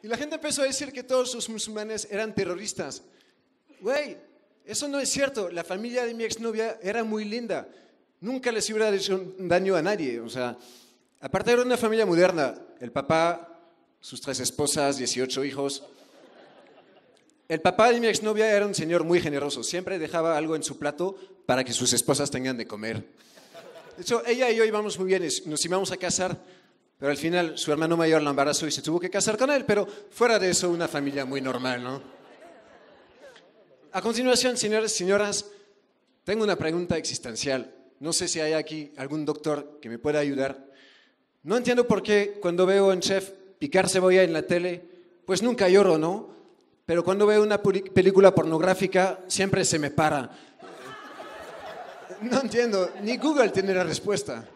Y la gente empezó a decir que todos los musulmanes eran terroristas. Güey, eso no es cierto. La familia de mi exnovia era muy linda. Nunca les hubiera hecho daño a nadie. O sea, aparte era una familia moderna. El papá, sus 3 esposas, 18 hijos. El papá de mi exnovia era un señor muy generoso. Siempre dejaba algo en su plato para que sus esposas tengan de comer. De hecho, ella y yo íbamos muy bien. Nos íbamos a casar, pero al final su hermano mayor la embarazó y se tuvo que casar con él. Pero fuera de eso, una familia muy normal, ¿no? A continuación, señores y señoras, tengo una pregunta existencial. No sé si hay aquí algún doctor que me pueda ayudar. No entiendo por qué cuando veo a un chef picar cebolla en la tele, pues nunca lloro, ¿no? Pero cuando veo una película pornográfica, siempre se me para. No entiendo, ni Google tiene la respuesta.